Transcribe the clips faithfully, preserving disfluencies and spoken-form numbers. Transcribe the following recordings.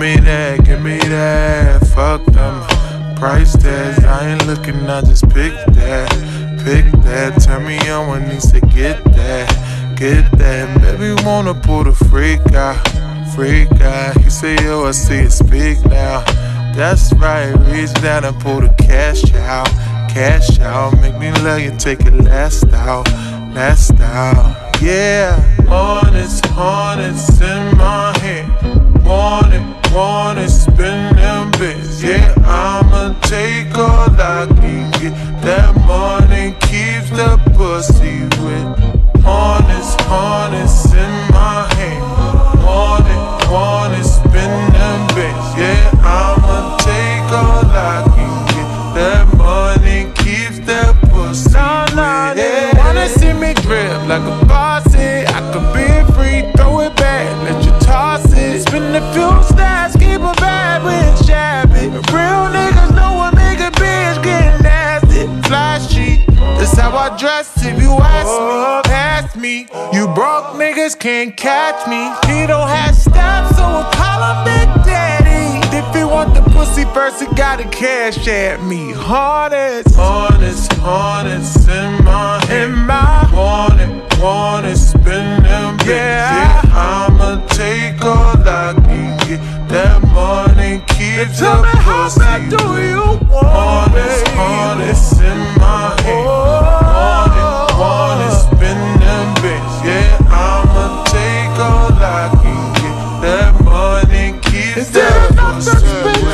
me that, give me that. Fuck them price tags, I ain't looking, I just pick that. Pick that, turn me on when needs to get that. Get that, baby wanna pull the freak out. Freak out, he say yo, I see it speak now. That's right, reach down and pull the cash out. Cash out, make me love you, take it last out. Last out, yeah. Hornets, hornets in my head. Want it, want it, spin them bits. Yeah, I'ma take all I can get. That money keeps the pussy wet. Hornets, hornets in my hand. Want it, want it, spin them bits. Yeah, I'ma take all I can get. That money keeps that pussy wet. No, they wanna see me grip like a bossy. I could be free, throw it back, let you toss it. Spin the few stacks, keep a bad bitch shabby. Real niggas know what make a bitch get nasty. Flashy, that's how I dress if you ask me. Past me, you broke niggas can't catch me. He don't have steps, so I call him Big Daddy. If he want the pussy first, he gotta cash at me. Hornets, hornets, hornets in my head. In my want it, want it, spin them bitches. Yeah, I'ma take all I can get. That money keeps the pussy. How bad do you want it? Hornets in my head. Want it, want it, spin them bitches. Yeah, I'ma take all I can get. That money keeps the pussy.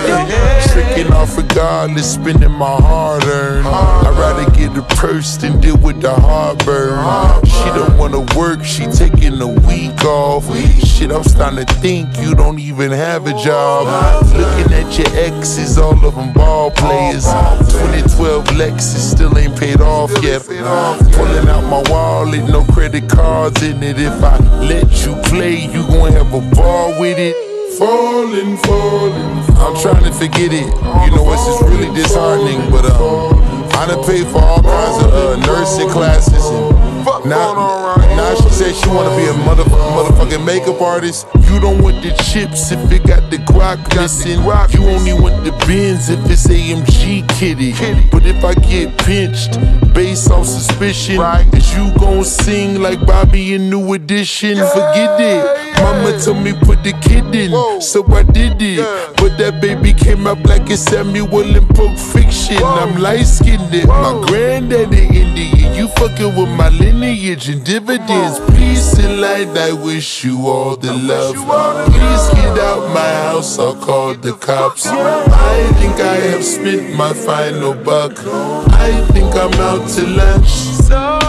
Tricking off regardless, spending my hard earned. I'd rather get a purse than deal with the heartburn. She don't wanna work, she taking a week off. Shit, I'm starting to think you don't even have a job. Looking at your exes, all of them ball players. twenty twelve Lexus still ain't paid off yet. Pulling out my wallet, no credit cards in it. If I let you play, you gon' have a ball with it. Falling, falling, I'm trying to forget it. You know, it's just really disheartening. But um, I done paid for all kinds of uh, nursing classes. And now, now she said she wanna be a mother, motherfucking makeup artist. You don't want the chips if it got the guac missing. You only want the Benz if it's A M G kitty. But if I get pinched based on suspicion, is you gon' sing like Bobby in New Edition? Forget it. Mama told me put the kid in, so I did it. But that baby came up like it's Samuel in Pulp Fiction. I'm light-skinned, my granddaddy Indian. You fucking with my lineage and dividends. Peace and light, I wish you all the love. Please get out my house, I'll call the cops. I think I have spent my final buck. I think I'm out to lunch.